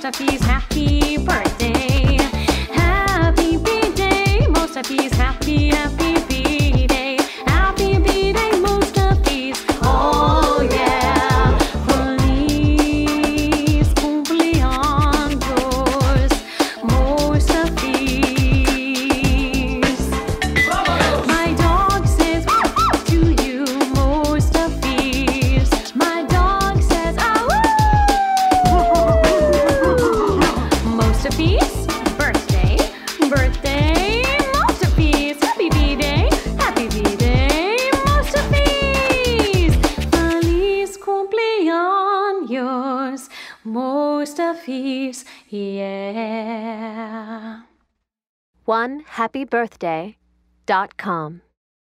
Mostafiz, happy birthday. Happy birthday, Mostafiz, happy birthday. Happy birthday, Mostafiz. Oh yeah. Feliz cumpleaños, Mostafiz. My dog says to you, Mostafiz. My dog says, Mostafiz, birthday, Mostafiz, happy birthday, Mostafiz. Feliz cumpleaños, Mostafiz, yeah. OneHappyBirthday.com